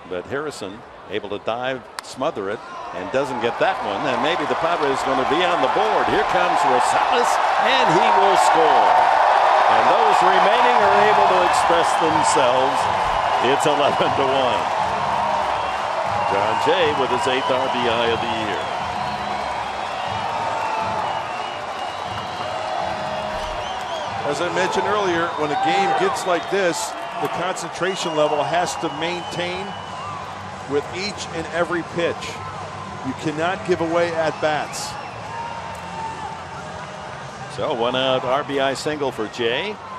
but Harrison able to dive, smother it, and doesn't get that one. And maybe the Padres going to be on the board. Here comes Rosales, and he will score. And those remaining are able to express themselves. It's 11-1. Jon Jay with his 8th RBI of the year. As I mentioned earlier, when a game gets like this, the concentration level has to maintain with each and every pitch. You cannot give away at-bats. So 1 out RBI single for Jay.